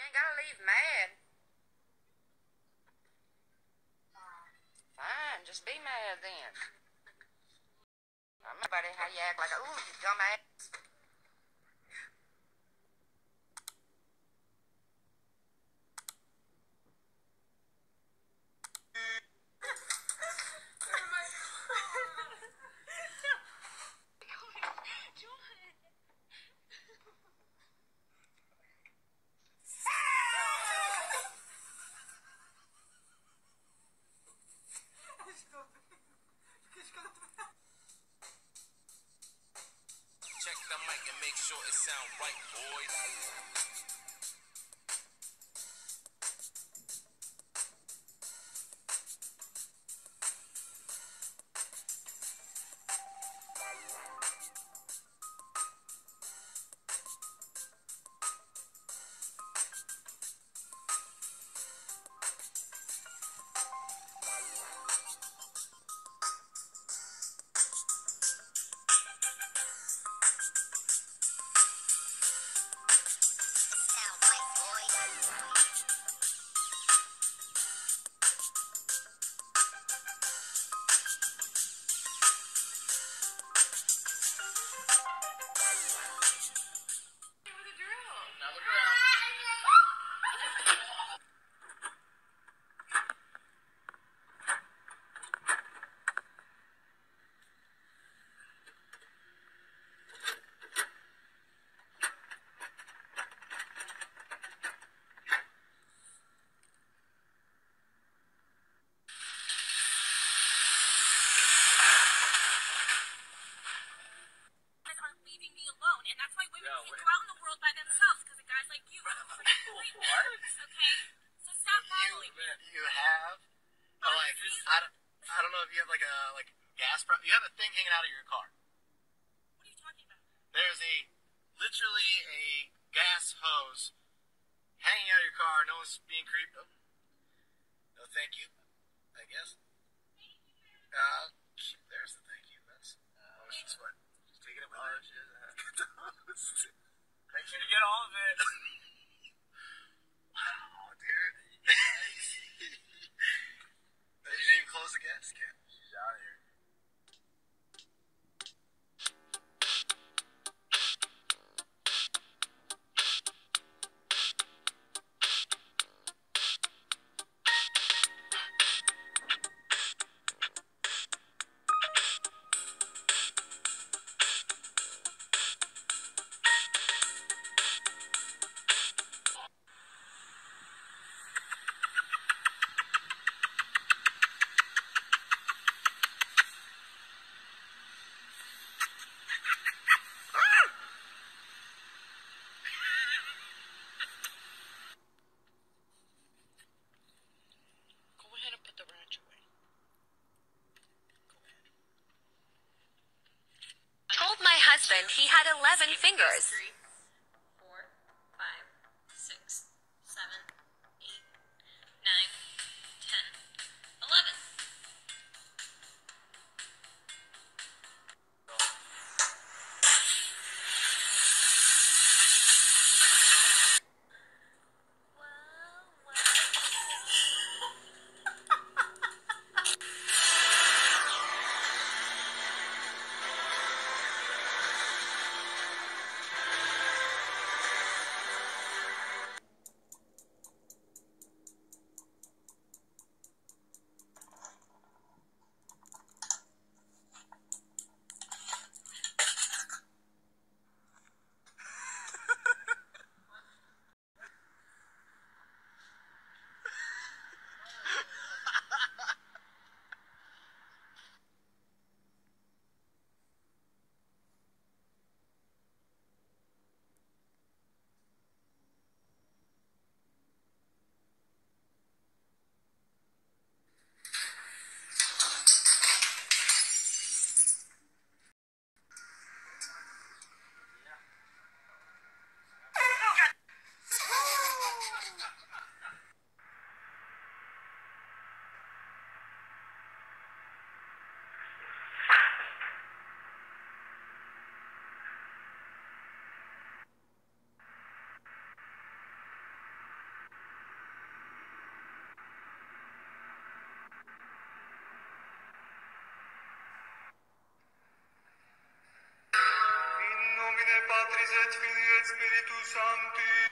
ain't gotta leave mad. Fine, just be mad then. Everybody, how you act like a, ooh, you dumbass. Check the mic and make sure it sound right, boys. Leaving me alone, and that's why women can't go out in the world by themselves because of guys like you. What? Okay? So stop following me. You have? Oh, like, I don't know if you have like a gas. You have a thing hanging out of your car. What are you talking about? There's literally a gas hose hanging out of your car. No one's being creeped. Oh, no, thank you. I guess. There's the thank you. That's. She's what? She's taking it with her. Make sure to get all of it. Wow, dude. Nice. You didn't even close the gas can. She's out of here. Told my husband he had 11 fingers. 3, 4, 5, 6, 7, 8, 9, 10, 11. Patris et Filii et Spiritus Sancti.